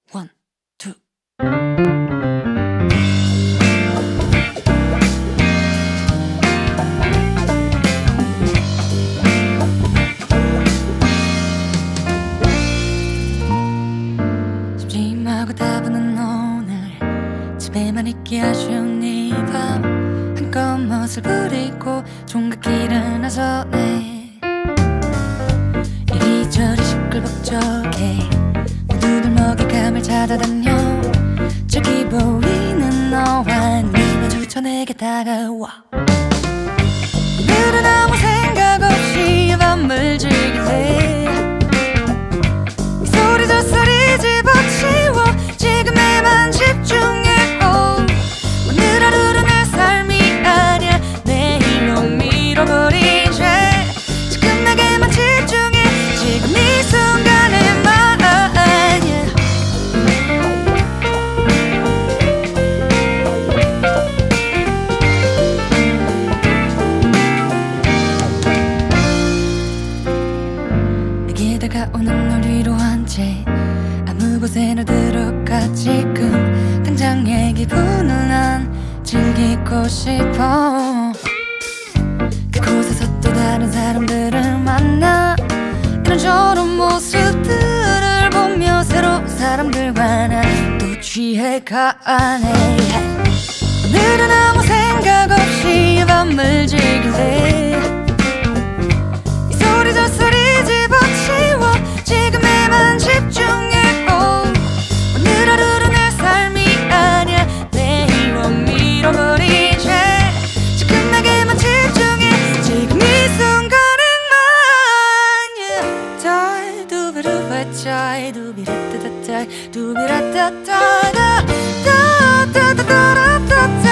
원, 투. 심심하고 따분한 오늘 집에만 있기 아쉬운 이 밤 한껏 멋을 부리고 종갓길을 나서네. 이리저리 시끌벅적해 모두들 먹잇감을 찾아다녀. 저기 보이는 너와 네 마주쳐 내게 다가와. 오늘은 아무 생각 없이 밤을 즐길래. 이 소리 저 소리 집어치워 지금에만 집중해. 오늘 하루는 내 삶이 아니야 내일로 밀어버린 죄. 지금 내게만 집중해 지금 이 순간에만. 내게 다가오는 널 위로 한 채 아무 곳에나 들어가. 지금 당장 내 기분을 난 즐기고 싶어. 그곳에서 또 다른 사람들을 만나. 이런저런 모습들을 보며 새로운 사람들과 난 또 취해가네. 오늘은 아무 생각 없이 밤을 즐길래. 이 소리 저 소리 집어치워 지금에만 집중해. 오늘 하루는 내 삶이 아니야 내일로 밀어버린 죄. 지금 내게만 집중해 지금 이 순간에만. 달 두비루바짜이 두비라따따따이 두비라따따따 따따따따따따